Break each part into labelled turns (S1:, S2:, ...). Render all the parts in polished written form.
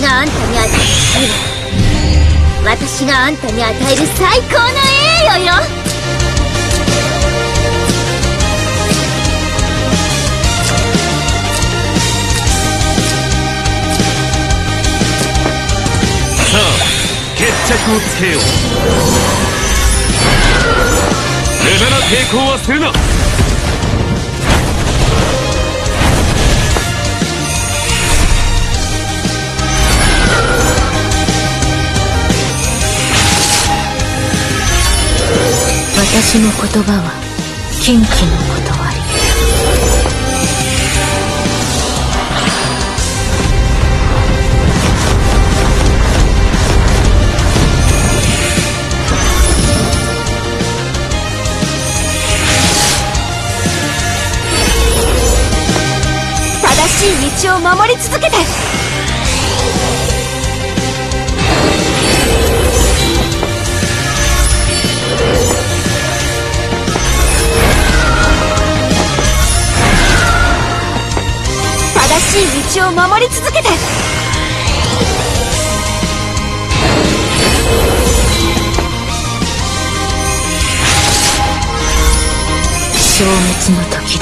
S1: があんたに与える私があんたに与える最高の栄誉よ。
S2: さあ決着をつけよう。無駄な抵抗はするな。
S1: 私の言葉は禁忌の断り。正しい道を守り続けて。正しい道を守り続けて。消滅の時だ。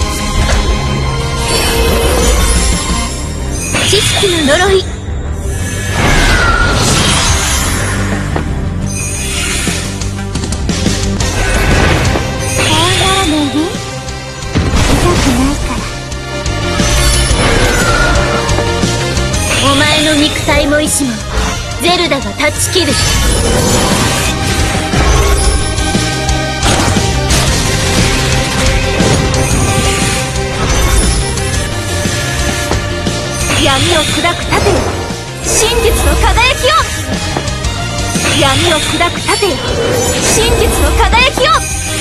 S1: 知識の呪い。怖がらないで。痛くないから。お前の肉体も意志もゼルダが断ち切る。闇を砕く盾よ、真実の輝きよ。闇を砕く盾よ、真実の輝きよ。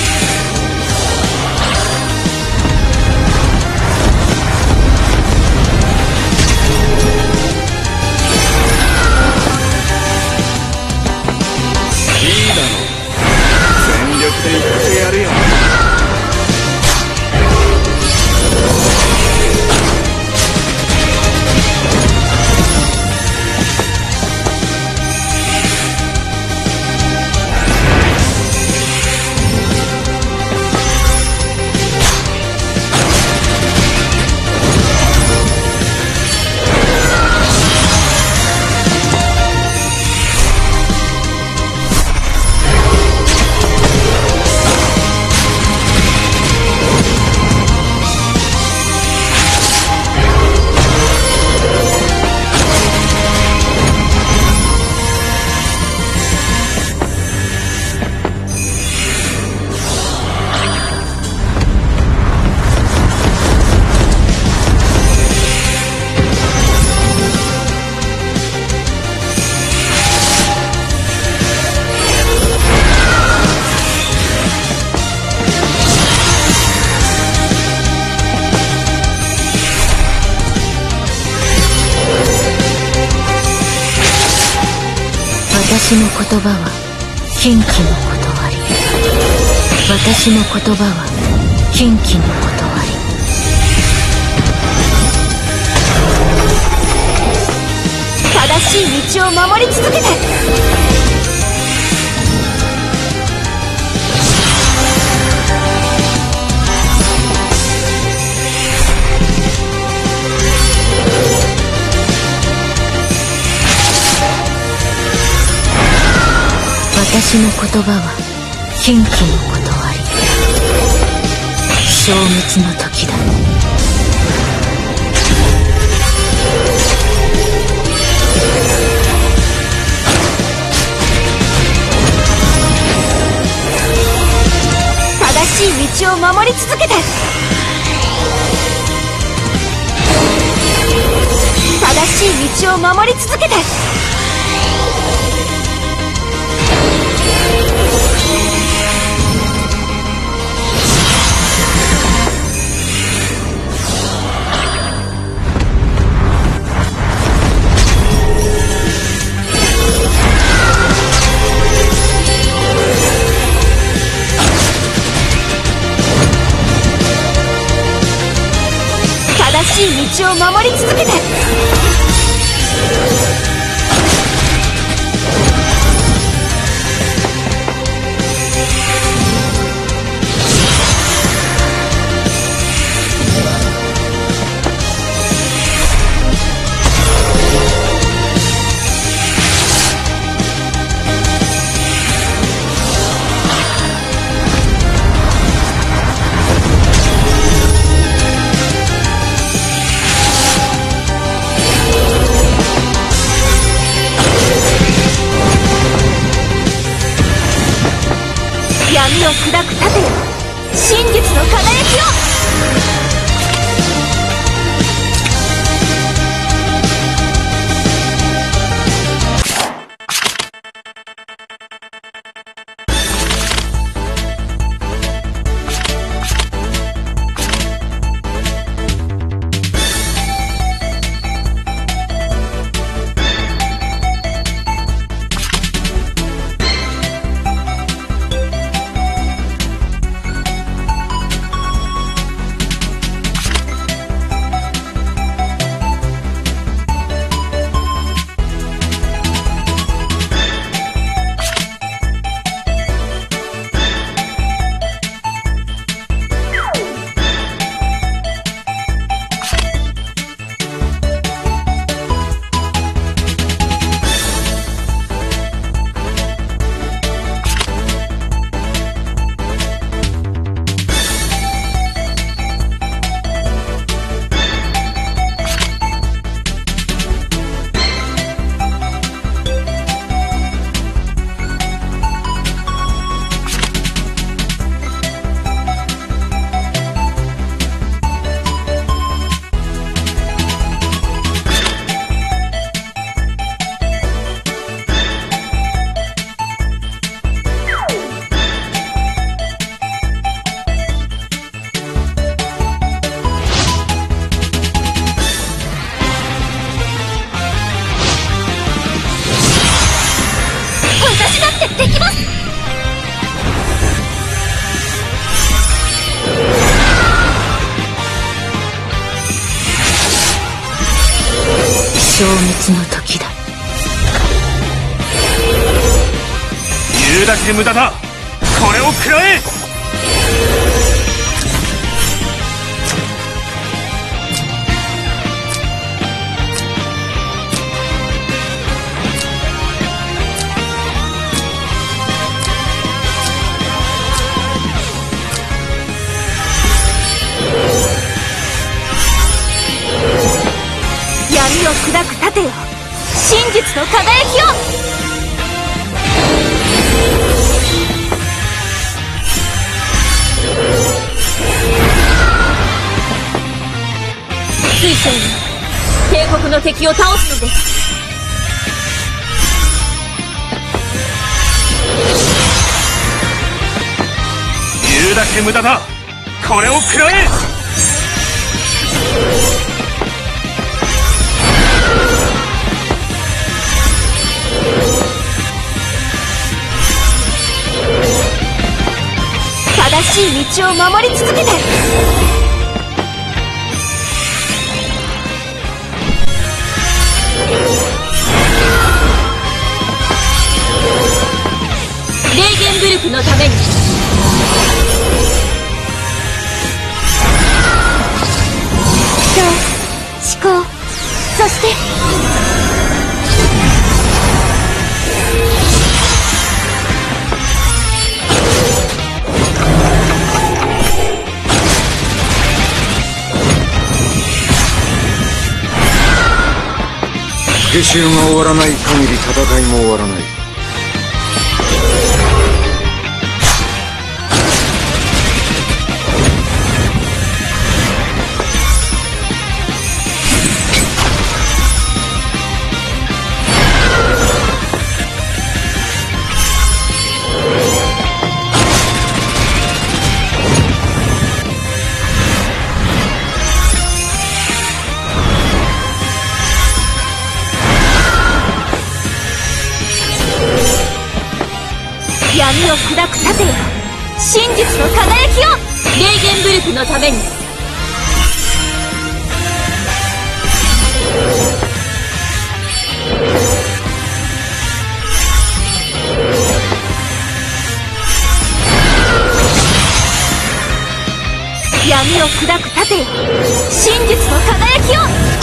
S2: 全力でいってやるよ。
S1: 私の言葉は禁忌の断り。私の言葉は禁忌の断り。正しい道を守り続けて。私の言葉は禁忌の断り。消滅の時だ。正しい道を守り続けて。正しい道を守り続けて。正しい道を守り続けて。 闇を砕く盾よ、真実の輝きを。消滅の時だ。
S2: 言うだけ無駄だ。これを食らえ。
S1: 闇を砕く盾よ、真実の輝きを。水星に帝国の敵を倒すのです。
S2: 言うだけ無駄だ。これを食らえ。
S1: 正しい道を守り続けて。レーゲンブルクのために。思考、そして
S3: 復讐が終わらない限り戦いも終わらない。
S1: 闇を砕く盾よ、真実の輝きを。レーゲンブルクのために。闇を砕く盾よ、真実の輝きを。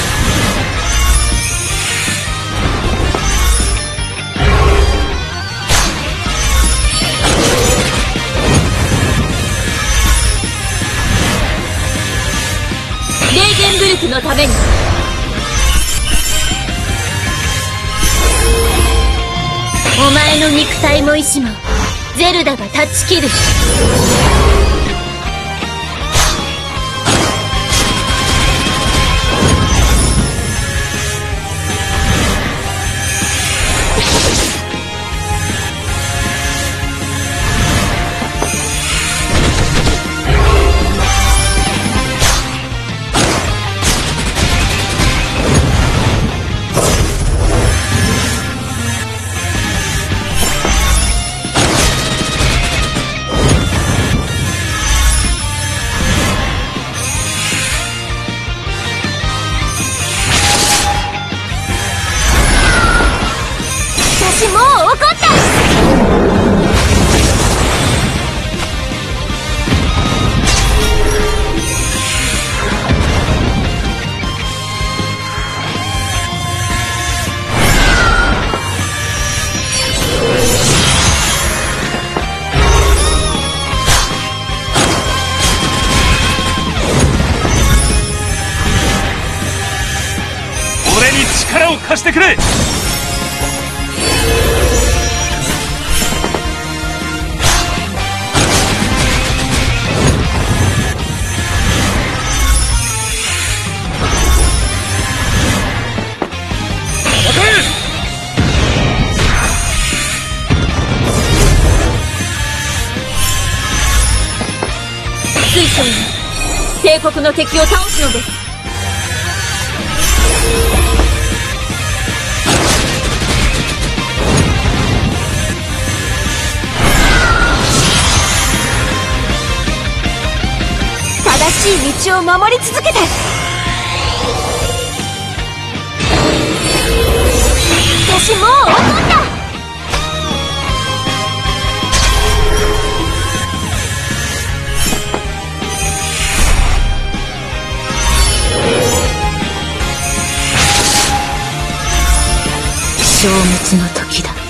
S1: レーゲンブルクのために。お前の肉体も意志もゼルダが断ち切る。もう怒った。
S2: 俺に力を貸してくれ。
S1: 水晶に帝国の敵を倒すのです。正しい道を守り続けて。私もう怒った。消滅の時だ。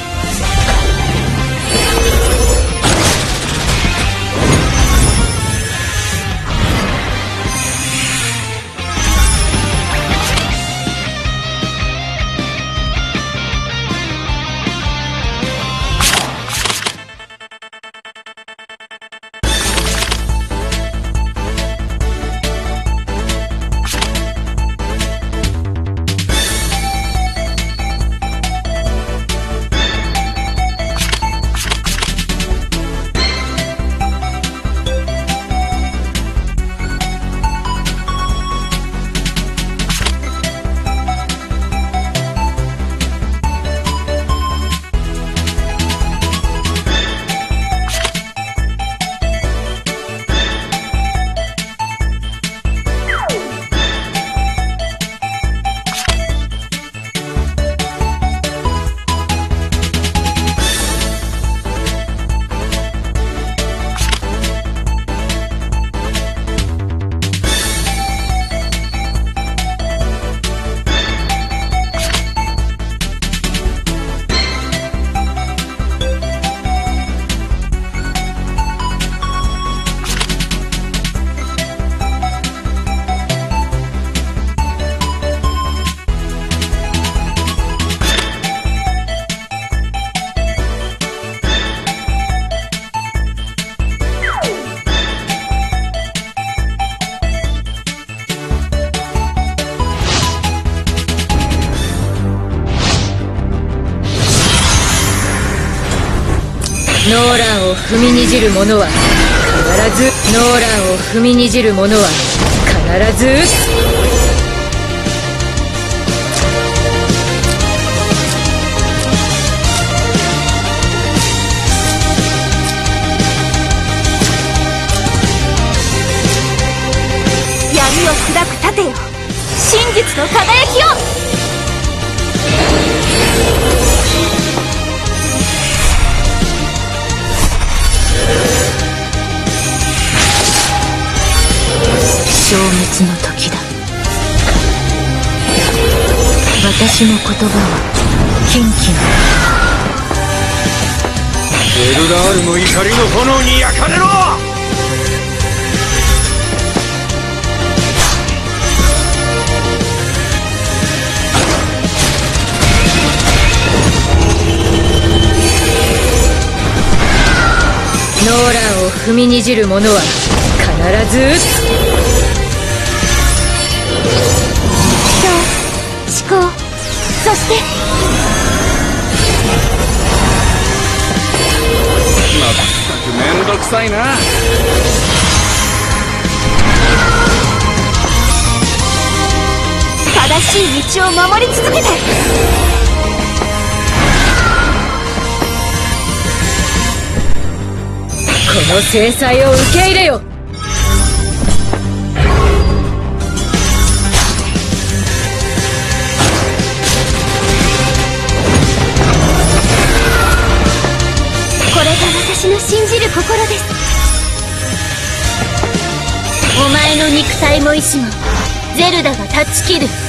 S1: ノーランを踏みにじる者は必ず、ノーランを踏みにじる者は必ず闇を砕く盾よ、真実の輝きを。消滅の時だ。私の言葉はキンキン。
S3: エルラールの怒りの炎に焼かれろ。
S4: ノーランを踏みにじる者は必ず撃つ。
S1: 思考、そして
S3: まったくめんどくさいな。
S1: 正しい道を守り続けて。
S4: この制裁を受け入れよ。
S1: これが私の信じる心です。お前の肉体も意志もゼルダが断ち切る。